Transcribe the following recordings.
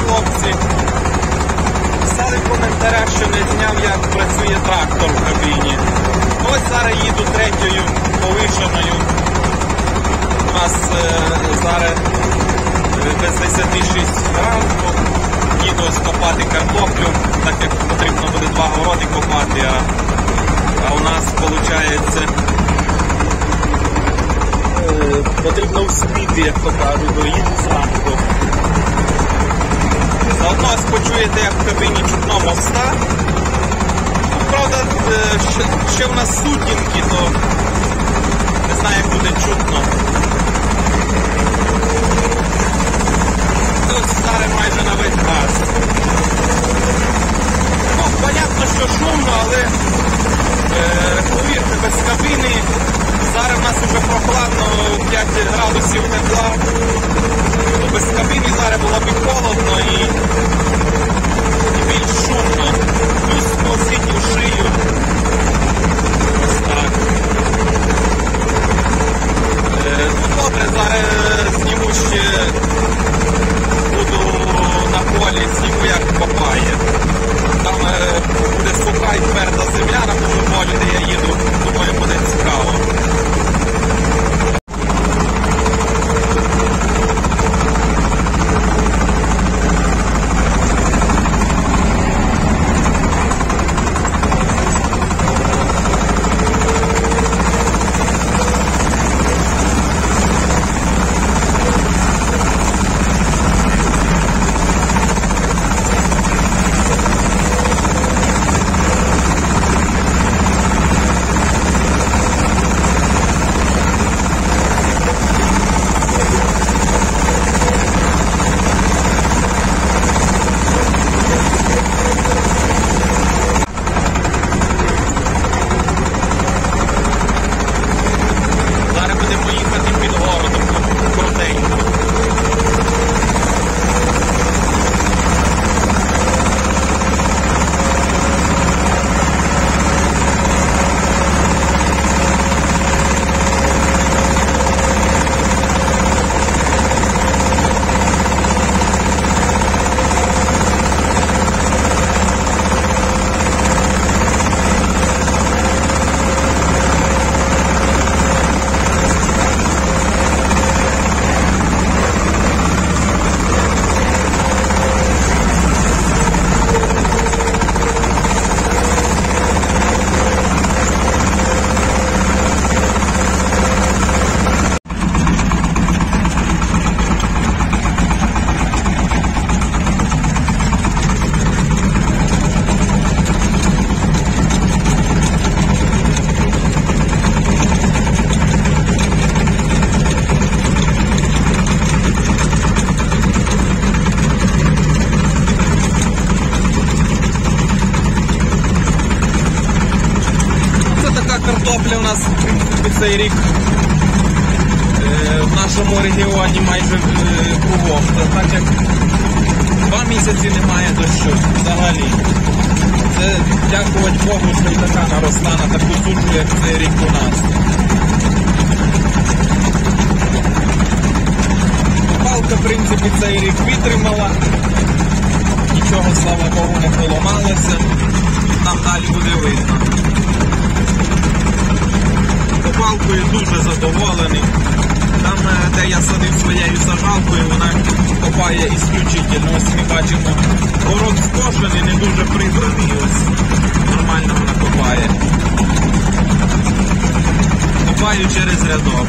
хлопці. Писали в коментарях, що не зняв, як працює трактор в кабіні. Ось зараз їду третьою повишеною. У нас зараз без 10:06 ранку. Їду копати картоплю, так як потрібно буде 2 городи копати, а у нас виходить потрібно вспіти, як то кажуть, бо їду зранку. Заодно почуєте, як в кабіні чутно моста. Правда, ще в нас сутінки, то не знаю, як буде чутно. Ось зараз майже на весь газ. Ну, понятно, що шумно, але повірте, без кабіни. Зараз в нас вже прохладно, 5 градусів тепла. То без кабіни зараз було б і холодно і більш шумно. Плюс посидів шию. Ось так. Добре, зараз зніму ще, буду на полі, зніму як копає. Там буде суха і тверда земля на тому полі, де я їду. Думаю, буде цікаво. Картопля у нас, в принципі, цей рік в нашому регіоні майже кругом. Так як 2 місяці немає дощу взагалі. Це дякувати Богу, що і така наросла на таку сушу, як цей рік у нас. Палка, в принципі, цей рік витримала. Нічого, слава Богу, не поламалося. Там далі буде видно. Палкою дуже задоволений. Там, де я садив своєю сажалкою, вона копає ісключительно. Ось ми бачимо, город скошений, не дуже прибраний. Ось нормально вона копає. Копаю через рядок.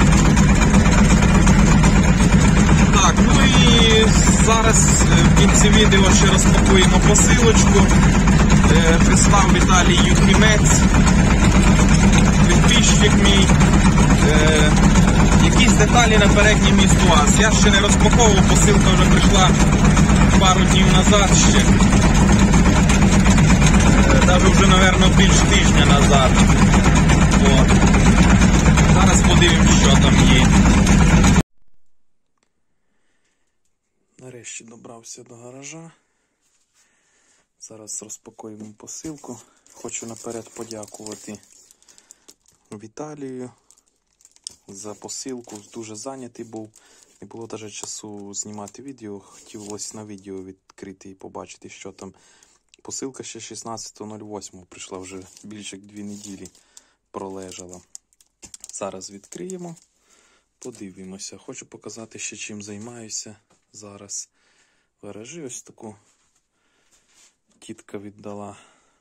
Так, ну і зараз в кінці відео ще розпакуємо посилочку. Прислав Віталій Юхімець. Підписчик мій, якісь деталі на передній місту УАЗ. Я ще не розпаковував, посилка вже прийшла пару днів назад ще. Навіть вже, мабуть, більш тижня назад. От. Зараз подивимось, що там є. Нарешті добрався до гаража. Зараз розпакуємо посилку. Хочу наперед подякувати Віталію за посилку. Дуже зайнятий був. Не було навіть часу знімати відео. Хотілося на відео відкрити і побачити, що там. Посилка ще 16.08 прийшла, вже більше як 2 неділі пролежала. Зараз відкриємо, подивимося. Хочу показати ще, чим займаюся зараз в гаражі. Ось таку тітка віддала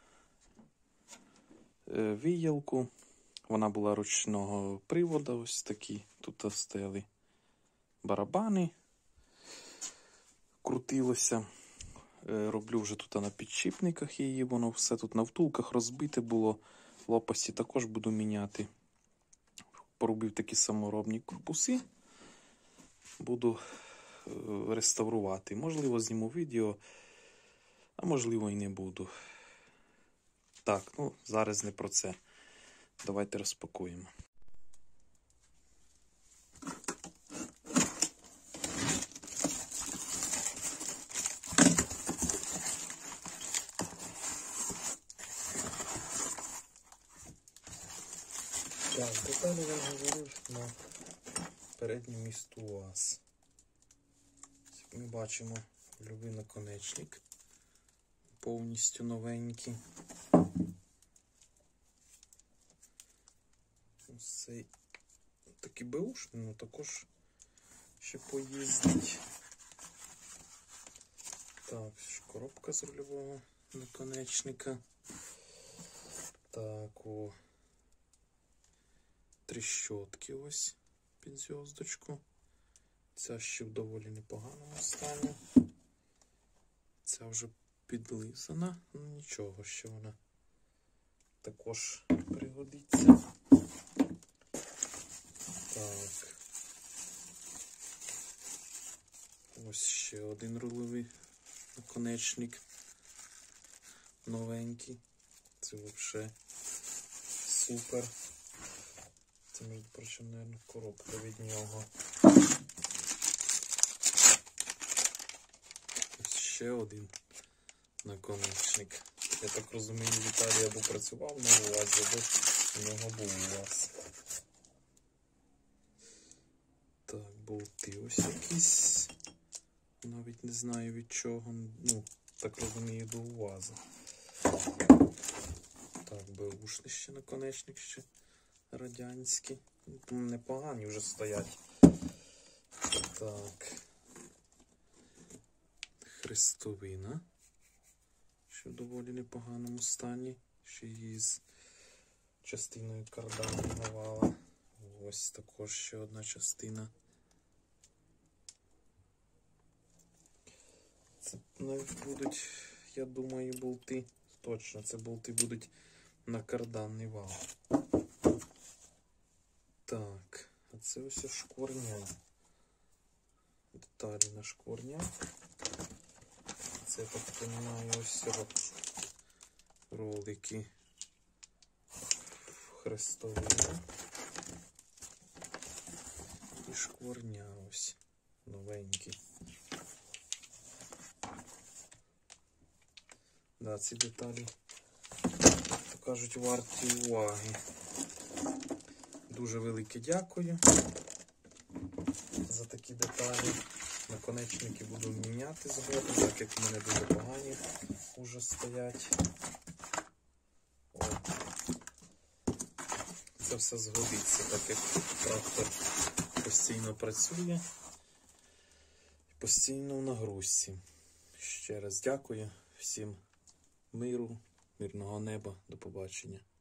віялку. Вона була ручного приводу, ось такі. Тут стояли барабани. Крутилося. Роблю вже тут на підшипниках її, воно все тут на втулках розбите було. Лопасті також буду міняти. Поробив такі саморобні корпуси. Буду реставрувати. Можливо, зніму відео, а можливо і не буду. Так, ну, зараз не про це. Давайте розпакуємо. Так, деталі я говорив на передньому місту УАЗ. Як ми бачимо, любий наконечник. Повністю новенький. Ось цей такий беушний, але також ще поїздить. Так, коробка з рульового наконечника. Так, о. Тріщотки ось під зв'язочку. Ця ще в доволі непоганому стані. Ця вже підлизана, ну нічого, ще вона також пригодиться. Так. Ось ще один рульовий наконечник. Новенький. Це взагалі супер. Це, між прочим, мабуть, коробка від нього. Ось ще один наконечник. Я так розумію, Віталій або працював на УАЗі, або у нього був УАЗ. Так, болти ось якісь. Навіть не знаю від чого. Ну, так розумію, до УАЗа. Так, беушний ще наконечник ще. Радянські. Непогані вже стоять. Так. Хрестовина. Ще в доволі непоганому стані. Ще її з частиною кардану навала. Ось також ще одна частина. Це навіть будуть, я думаю, болти. Точно, це болти будуть на карданний вал. Так, а це ось шкворня. Деталі на шкворня. Це, я так розумію, ось ролики. Хрестовина. І шкворня ось. Новенький. Да, ці деталі, то кажуть, варті уваги. Дуже велике дякую за такі деталі. Наконечники буду міняти згодом, так як в мене дуже погані вже стоять. О. Це все згодиться, так як трактор постійно працює і постійно в нагрузці. Ще раз дякую всім миру, мирного неба, до побачення.